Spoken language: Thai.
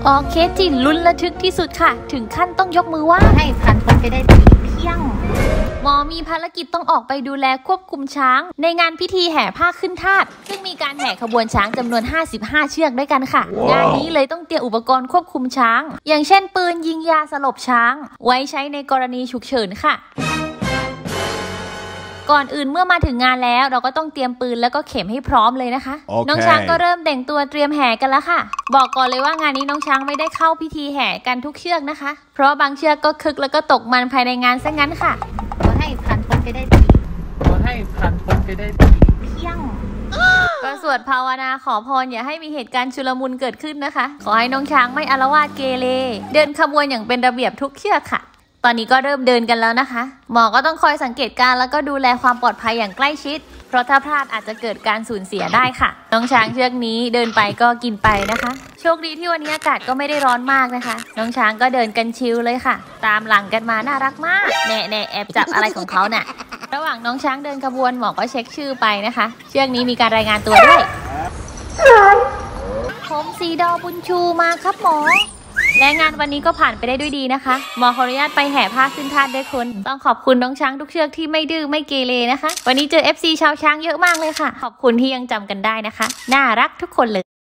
อ๋อเคสที่ลุ้นระทึกที่สุดค่ะถึงขั้นต้องยกมือไหว้ให้ผ่านพ้นไปได้ดีเพียงหมอมีภารกิจต้องออกไปดูแลควบคุมช้างในงานพิธีแห่ผ้าขึ้นธาตุซึ่งมีการแห่ขบวนช้างจำนวน55เชือกด้วยกันค่ะ งานนี้เลยต้องเตรียมอุปกรณ์ควบคุมช้างอย่างเช่นปืนยิงยาสลบช้างไว้ใช้ในกรณีฉุกเฉินค่ะก่อนอื่นเมื่อมาถึงงานแล้วเราก็ต้องเตรียมปืนแล้วก็เข็มให้พร้อมเลยนะคะ น้องช้างก็เริ่มแต่งตัวเตรียมแห่กันแล้วค่ะบอกก่อนเลยว่างานนี้น้องช้างไม่ได้เข้าพิธีแห่กันทุกเชือกนะคะเพราะบางเชือกก็คึกแล้วก็ตกมันภายในงานซะงั้นค่ะขอให้ผ่านพ้นไปได้ดีเพียงก็สวดภาวนาขอพรอย่าให้มีเหตุการณ์ชุลมุนเกิดขึ้นนะคะขอให้น้องช้างไม่อาละวาดเกเรเดินขบวนอย่างเป็นระเบียบทุกเชือกค่ะตอนนี้ก็เริ่มเดินกันแล้วนะคะหมอก็ต้องคอยสังเกตการแล้วก็ดูแลความปลอดภัยอย่างใกล้ชิดเพราะถ้าพลาดอาจจะเกิดการสูญเสียได้ค่ะน้องช้างเชือกนี้เดินไปก็กินไปนะคะโชคดีที่วันนี้อากาศก็ไม่ได้ร้อนมากนะคะน้องช้างก็เดินกันชิลเลยค่ะตามหลังกันมาน่ารักมากแน่แอบจับอะไรของเขาน่ะระหว่างน้องช้างเดินขบวนหมอก็เช็คชื่อไปนะคะเชือกนี้มีการรายงานตัวด้วยผมสีดอบุญชูมาครับหมอและงานวันนี้ก็ผ่านไปได้ด้วยดีนะคะหมอขออนุญาตไปแห่ผ้าขึ้นธาตุด้วยคนต้องขอบคุณน้องช้างทุกเชือกที่ไม่ดื้อไม่เกเรนะคะวันนี้เจอ FC ชาวช้างเยอะมากเลยค่ะขอบคุณที่ยังจำกันได้นะคะน่ารักทุกคนเลย